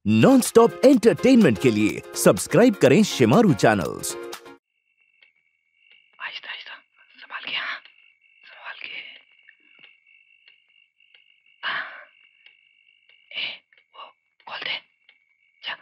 Non stop entertainment के लिए subscribe करें शेमारू चैनल्स। आहिस्ता आहिस्ता, संभाल के, हाँ संभाल के। वो खोल दे। जा।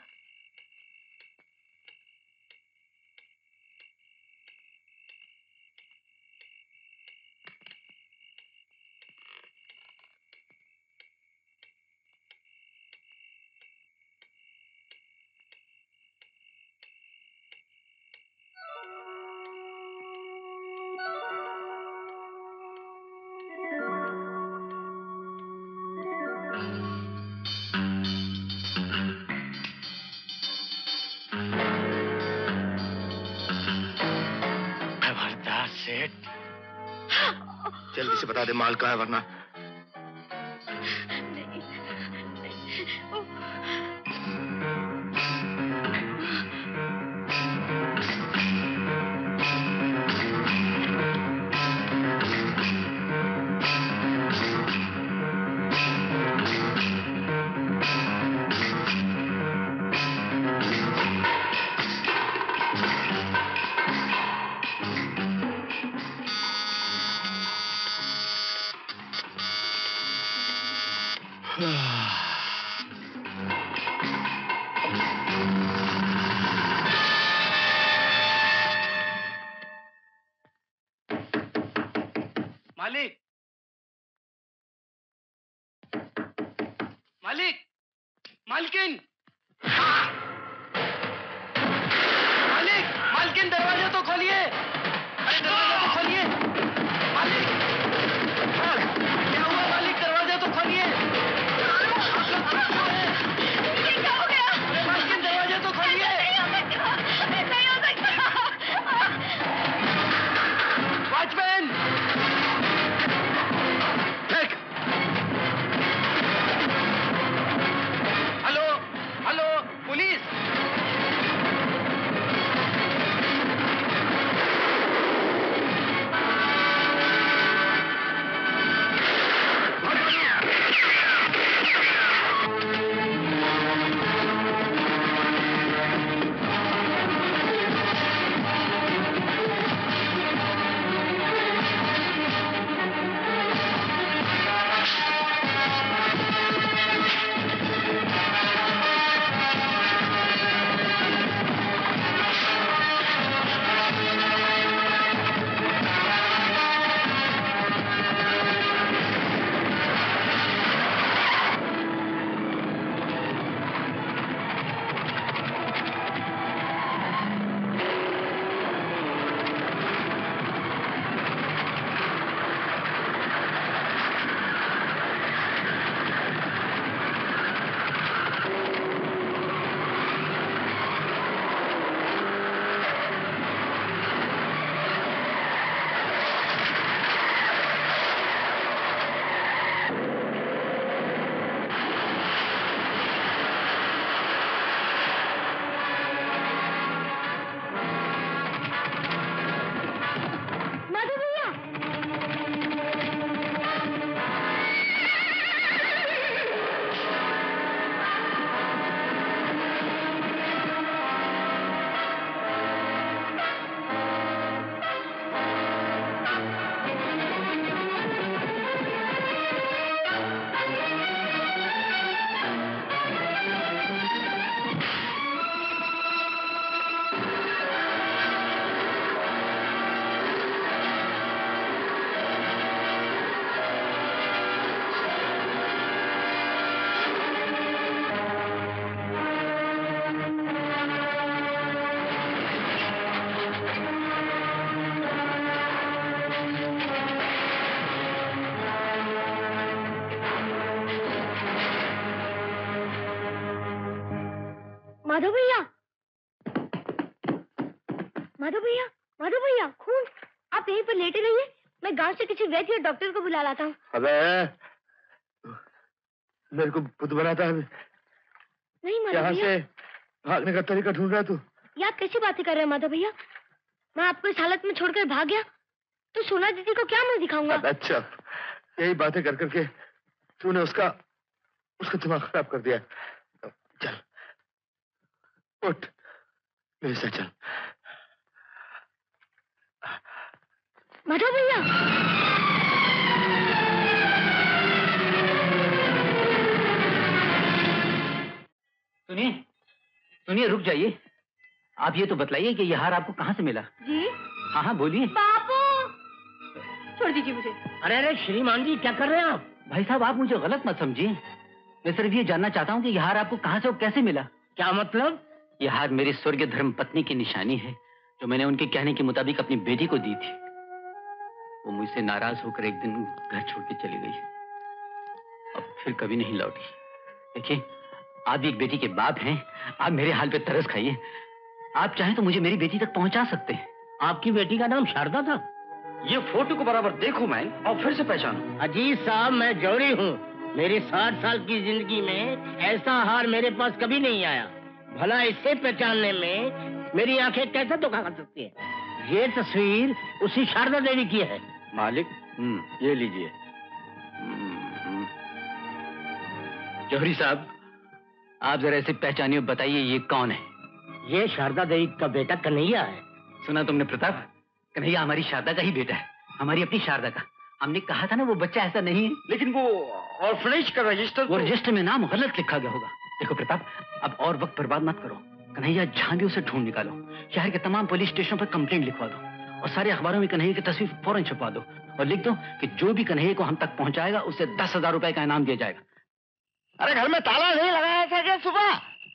जल्दी से बता दे माल कहाँ है, वरना मालिक, मालिक, मालकिन, मालिक, मालकिन दरवाजा तो खोलिए। अरे दरवाजा तो खोलिए मालिक। क्या हुआ मालिक, दरवाजा तो खोलिए। आप लोग क्या है? क्या हो गया? अरे मालकिन दरवाजा तो खोलिए। नहीं हो सकता। Watchman, hello hello, police. Madhav भैया, माधव भैया, माधव भैया, खून। आप यहीं पर लेटे रहिए, मैं गांव से किसी वैद्य या डॉक्टर को बुला लाता हूँ। अबे मेरे को बुद्ध बनाता है। नहीं माधव यहाँ भैया, से भागने का तरीका ढूंढ रहा है तू। ये आप कैसी बातें कर रहे हैं माधव भैया? मैं आपको इस हालत में छोड़कर भाग गया तो सोना दीदी को क्या मुंह दिखाऊंगा? अच्छा, यही बातें कर करके तूने उसका दिमाग खराब कर दिया। चल उठ, मेरे साथ चल। माधव भैया, सुनिए सुनिए, रुक जाइए। आप ये तो बतलाइए कि यह हार आपको कहाँ से मिला? जी? हाँ हाँ बोलिए। बापू, छोड़ दीजिए मुझे। अरे अरे श्रीमान जी, क्या कर रहे हैं आप? भाई साहब, आप मुझे गलत मत समझिए। मैं सिर्फ ये जानना चाहता हूँ कि यह हार आपको कहाँ से और कैसे मिला? क्या मतलब? यह हार मेरी स्वर्गीय धर्म पत्नी की निशानी है, जो मैंने उनके कहने के मुताबिक अपनी बेटी को दी थी। वो मुझसे नाराज होकर एक दिन घर छोड़ के चली गई, अब फिर कभी नहीं लौटी। देखिए, आप भी एक बेटी के बाप हैं, आप मेरे हाल पे तरस खाइए। आप चाहें तो मुझे मेरी बेटी तक पहुंचा सकते हैं। आपकी बेटी का नाम शारदा था? ये फोटो को बराबर देखो मैं, और फिर से पहचानो। अजीज साहब, मैं जौहरी हूँ। मेरी 60 साल की जिंदगी में ऐसा हार मेरे पास कभी नहीं आया। भला इसे पहचानने में मेरी आंखें कैसे धोखा कर सकती है? ये तस्वीर उसी शारदा देवी की है। मालिक, ये लीजिए। जौहरी साहब, आप जरा इसे पहचानिए और बताइए ये कौन है? ये शारदा देवी का बेटा कन्हैया है। सुना तुमने प्रताप? कन्हैया हमारी शारदा का ही बेटा है, हमारी अपनी शारदा का। हमने कहा था ना वो बच्चा ऐसा नहीं है। लेकिन वो ऑर्फनेज का रजिस्टर, वो रजिस्टर में नाम गलत लिखा गया होगा। देखो प्रताप, अब और वक्त बर्बाद मत करो। कन्हैया जहां भी उसे ढूंढ निकालो, शहर के तमाम पुलिस स्टेशनों पर कंप्लेंट लिखवा दो और सारे अखबारों में कन्हैया की तस्वीर फौरन छपवा दो और लिख दो कि जो भी कन्हैया को हम तक पहुंचाएगा उसे 10,000 रुपए का इनाम दिया जाएगा। अरे घर में ताला नहीं लगाया था क्या सुबह?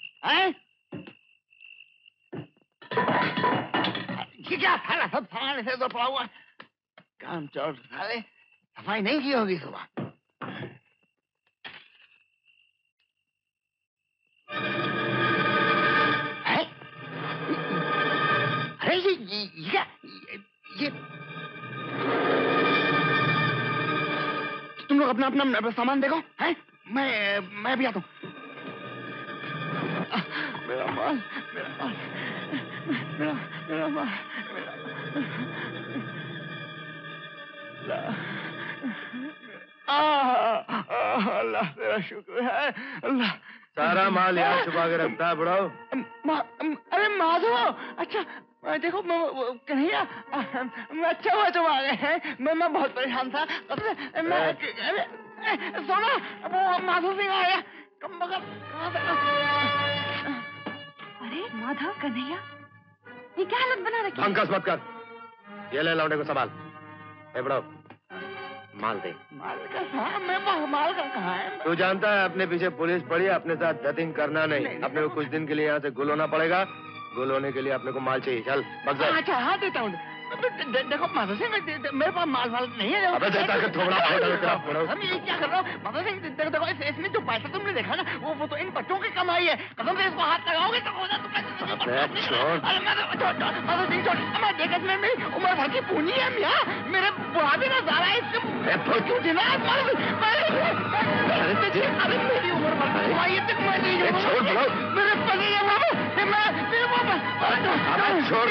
क्या थाला सब सामान से तो पड़ा हुआ, काम चोर साले, सफाई नहीं की होगी सुबह। अरे ये तुम लोग अपना अपना सामान देखो, हैं? मैं भी आता हूँ। मेरा माल, मेरा माल, अल्लाह तेरा शुक्र है। अल्लाह, सारा माल यहाँ छुपा के रखता है बुढ़ाओ। अरे माधव, अच्छा देखो कन्हैया, अच्छा हुआ तुम आ गए हैं। मैं बहुत परेशान था। सोना, वो माधव सिंह आ गया। अरे माधव, कन्हैया, ये क्या हालत बना रखी? भंकस मत कर, ये ले लौंडे को संभाल। बुढ़ाओ, माल दे। माल का माल का कहाँ है? तू जानता है अपने पीछे पुलिस पड़ी है, अपने साथ धतिंग करना नहीं। अपने को कुछ दिन के लिए यहाँ से गुल होना पड़ेगा। गुल होने के लिए अपने को माल चाहिए। चल बग जा। अच्छा हाँ देता हूँ। देखो माधव सिंह, मेरे पास माल नहीं है। अबे देता कर थोड़ा। हम ये क्या कर रहा हूँ माधव सिंह? देखो इसमें जो पैसा तुमने देखा ना, वो तो इन बच्चों की कमाई है। कसम से इसको हाथ लगाओगे तो हो जाता है। माधव सिंह छोड़, मैं देखा इसमें मेरी उम्र भर की पूंजी है मियाँ। मेरे बुढ़ापे का ज़्यादा है इससे। क्यों देना? अरे मेरी उम्र भर की कमाई है, मैं नहीं छोड़। मेरे पति है बाबू, छोड़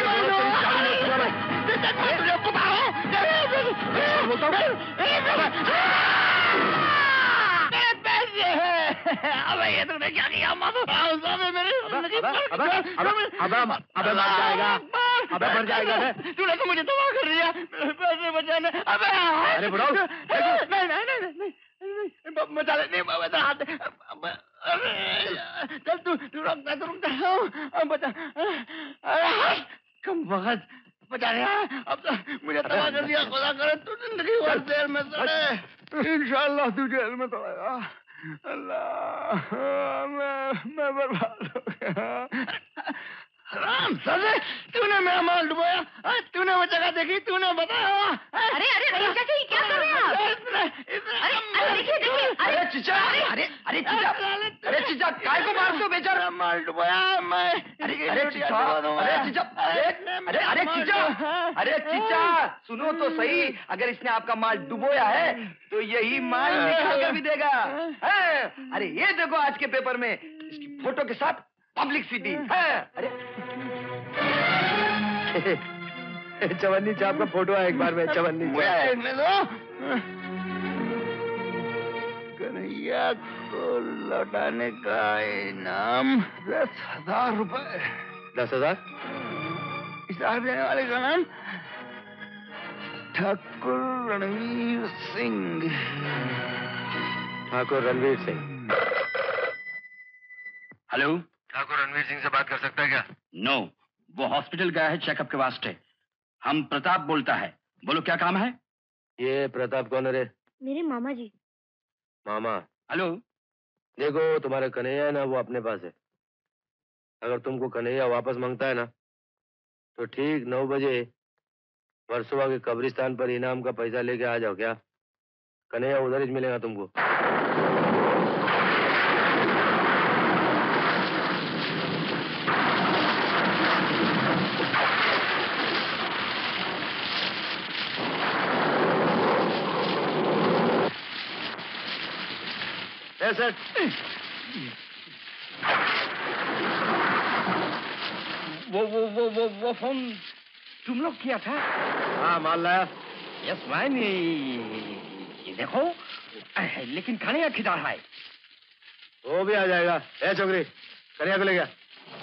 अबे ये तुमने क्या किया माधव? अबे मर जाएगा, अबे मर जाएगा। तूने तो मुझे तबाह कर दिया, पैसे बचाने। अबे अरे बुढ़ाओ, नहीं बचा ले, नहीं हाथ। चल तू रुकता बचा। कम वक्त बचा रहा, अब तो मुझे तबाह कर दिया। खुदा करे तू जिंदगी भर जेल में सड़े। इंशाअल्लाह तू जेल में सड़ेगा। अल्लाह, मैं बर्बाद हो गया। राम सजे, तूने मेरा माल डुबाया, तूने वो जगह देखी, तूने बताया। अरे चाचा, ये क्या कर रहे हैं आप? देखिए, अरे चीचा, अरे चीचा, काय को मारते हो बेचारा? माल डुबाया मैं। अरे चीचा, सुनो तो सही। अगर इसने आपका माल डुबोया है तो यही माल निकाल कर भी देगा। अरे ये देखो आज के पेपर में इसकी फोटो के साथ पब्लिसिटी है। अरे चवन्नी छाप का फोटो है, एक बार में चवन्नी कन्हैया को लौटाने का इनाम 10,000 रुपए। 10,000? इशारा देने वाले का नाम ठाकुर रणवीर सिंह। ठाकुर रणवीर सिंह। हेलो, ठाकुर रणवीर सिंह से बात कर सकता है क्या? नो, वो हॉस्पिटल गया है चेकअप के वास्ते। हम प्रताप बोलता है, बोलो क्या काम है? ये प्रताप कौन है रे? मेरे मामा जी। मामा? हेलो, देखो तुम्हारे कन्हैया है ना, वो अपने पास है। अगर तुमको कन्हैया वापस मांगता है ना, तो ठीक 9 बजे वर्सोवा के कब्रिस्तान पर इनाम का पैसा लेके आ जाओ। क्या? कन्हैया उधर ही मिलेगा तुमको। सर, वो फोन तुम लोग किया था? हाँ, माल लाया। यस मैन, ये देखो, लेकिन कन्हैया किधर है? वो भी आ जाएगा। ए छोकरी, कन्हैया को ले गया।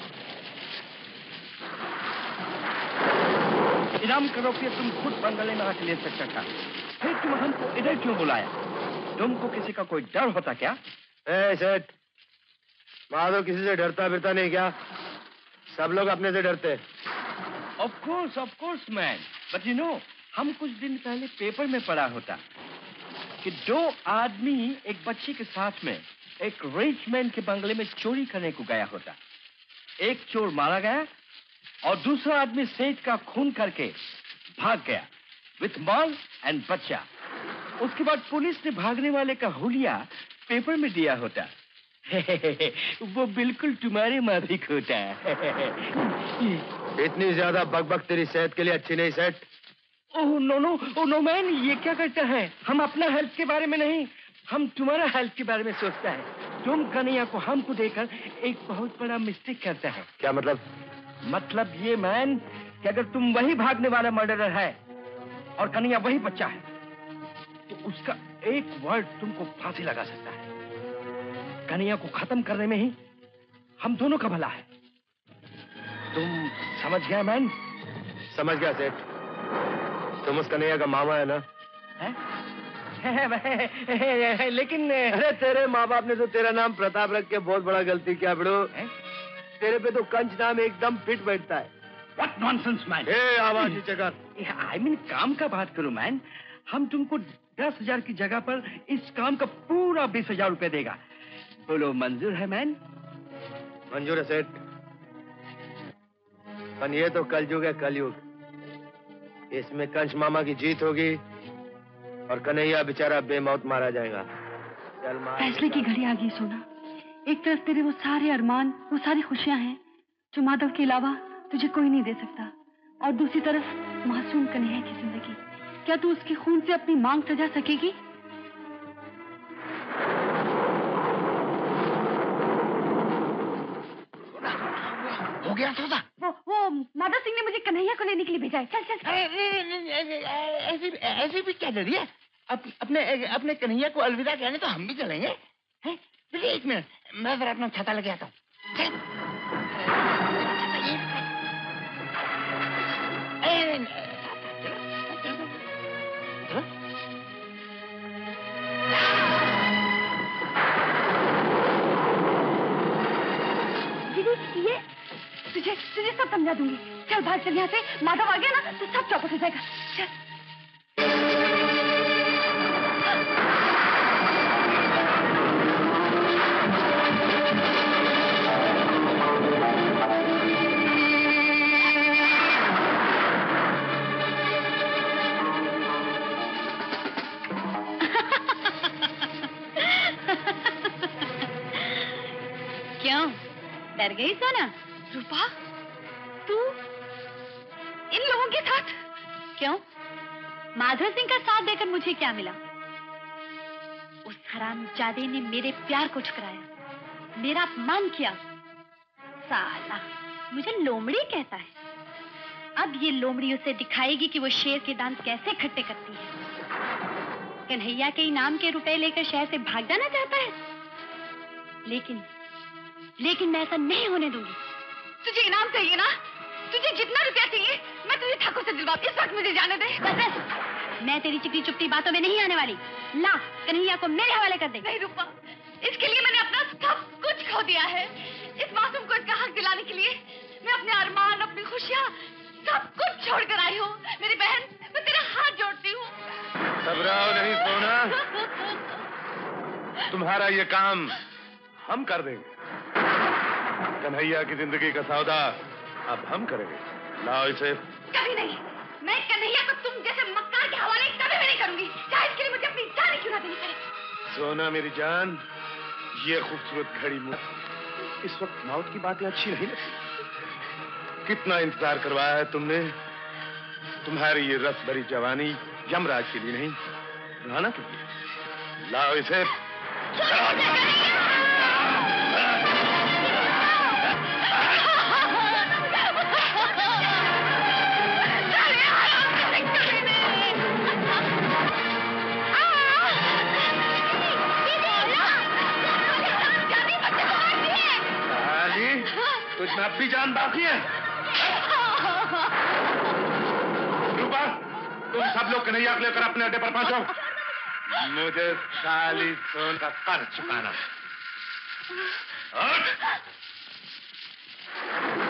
इनाम का रुपया तुम खुद बंगले में आके ले सकता था, फिर तुम हमको इधर क्यों बुलाया? तुमको किसी का कोई डर होता क्या? ए सेठ, माधव किसी से डरता फिरता नहीं क्या? सब लोग अपने से डरते। Of course man, but you know, हम कुछ दिन पहले पेपर में पढ़ा होता कि 2 आदमी एक बच्ची के साथ में एक रिच मैन के बंगले में चोरी करने को गया होता। एक चोर मारा गया और दूसरा आदमी सेठ का खून करके भाग गया विथ माल एंड बच्चा। उसके बाद पुलिस ने भागने वाले का हुलिया पेपर में दिया होता। वो बिल्कुल तुम्हारे माफिक होता है। इतनी ज्यादा बकबक तेरी सेहत के लिए अच्छी नहीं सेठ। ओह नो मैन, ये क्या करता है? हम अपना हेल्थ के बारे में नहीं, हम तुम्हारा हेल्थ के बारे में सोचता है। तुम कन्हैया को हमको देकर एक बहुत बड़ा मिस्टेक करता है। क्या मतलब? मतलब ये मैन कि अगर तुम वही भागने वाला मर्डरर है और कन्हैया वही बच्चा है, तो उसका एक वर्ड तुमको फांसी लगा सकता है। कन्हैया को खत्म करने में ही हम दोनों का भला है। तुम समझ गया मैन? समझ गया सेठ। तुम उस कन्हैया का मामा है ना? है? लेकिन अरे तेरे माँ बाप ने तो तेरा नाम प्रताप रख के बहुत बड़ा गलती किया बिड़ो। तेरे पे तो कंच नाम एकदम फिट बैठता है। What nonsense man? आवाज नीचे कर। I mean, काम का बात करो मैन। हम तुमको 10,000 की जगह पर इस काम का पूरा 20,000 रुपए देगा। बोलो मंजूर है मैन? मंजूर है सेठ। पर ये तो कलयुग है, कलयुग। इसमें कंच मामा की जीत होगी और कन्हैया बेचारा बेमौत मारा जाएगा। फैसले की घड़ी आ गई सोना। एक तरफ तेरे वो सारे अरमान, वो सारी खुशियां हैं जो माधव के अलावा तुझे कोई नहीं दे सकता, और दूसरी तरफ मासूम कन्हैया की जिंदगी। क्या तू उसके खून से अपनी मांग सजा सकेगी? हो गया सौदा? वो माधव सिंह ने मुझे कन्हैया को लेने के लिए भेजा है। चल चल। ऐसे भी क्या डरी है? अपने कन्हैया को अलविदा कहने तो हम भी चलेंगे। एक मिनट, मैं जरा अपना छाता लेके आता हूँ। ये तुझे सब समझा दूंगी। चल भाग, चल यहाँ से। माधव आ गया ना तो सब चौपट हो जाएगा। चल। क्यों डर गई सोना? रूपा, तू इन लोगों के साथ? क्यों? माधव सिंह का साथ देकर मुझे क्या मिला? उस हरामजादे ने मेरे प्यार को ठुकराया, मेरा अपमान किया। साला मुझे लोमड़ी कहता है। अब ये लोमड़ी उसे दिखाएगी कि वो शेर के दांत कैसे खट्टे करती है। कन्हैया के इनाम के रुपए लेकर शहर से भाग जाना चाहता है, लेकिन मैं ऐसा नहीं होने दूंगी। तुझे इनाम चाहिए ना? तुझे जितना रुपया चाहिए मैं तुझे ठाकुर से दिलवा। इस वक्त मुझे जाने दे। बस मैं तेरी चिकनी चुपटी बातों में नहीं आने वाली। ला कन्हैया को मेरे हवाले कर दे। नहीं रूपा, इसके लिए मैंने अपना सब कुछ खो दिया है। इस मासूम को इसका हक दिलाने के लिए मैं अपने अरमान, अपनी खुशियाँ सब कुछ छोड़ कर आई हूँ। मेरी बहन, मैं तेरा हाथ जोड़ती हूँ। घबराओ नहीं सोना, तुम्हारा ये काम हम कर देंगे। कन्हैया की जिंदगी का सौदा अब हम करेंगे। लाओ इसे। कभी नहीं, मैं कन्हैया को तुम जैसे मक्कार के हवाले कभी भी नहीं करूंगी, चाहे इसके लिए मुझे अपनी जान क्यों ना देनी पड़े। सोना मेरी जान, ये खूबसूरत घड़ी में इस वक्त मौत की बातें अच्छी नहीं लगती। कितना इंतजार करवाया है तुमने। तुम्हारी ये रस भरी जवानी यमराज के लिए नहीं, राना के लिए। लाओ इसे। तुझमें अब भी जान बाकी है। रूपा, तुम सब लोग कन्हैया को लेकर अपने अड्डे पर पहुंचो। मुझे साली सोन का कर्ज चुकाना।